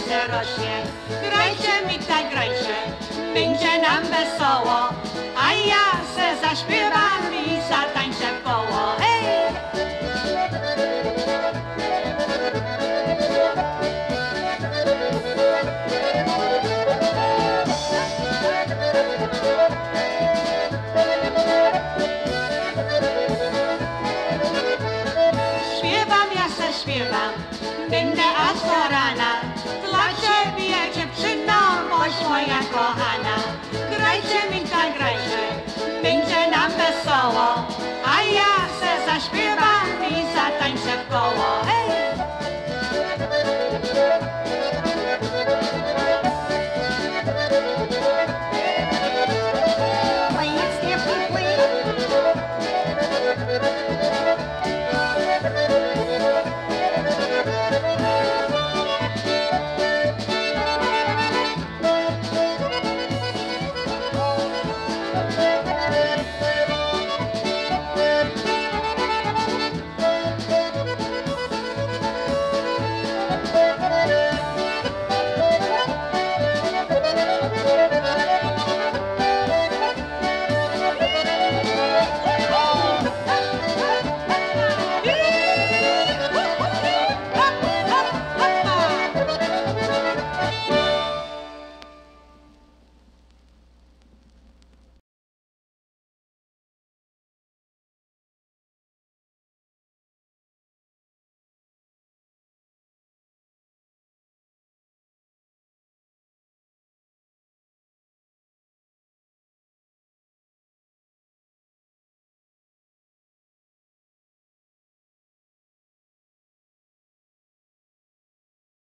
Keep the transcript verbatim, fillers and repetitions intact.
se rośnie. Grajcie mi tak, grajcie, będzie nam wesoło, a ja se zaśpiewam i zatańczę w koło. Hej! Śpiewam, ja se śpiewam, będę aż do rana. Dla ciebie, dziewczyno, boś moja kochana. Grajcie mi tak, grajcie, będzie nam wesoło, a ja se zaśpiewam i zatańczę w koło. Hej!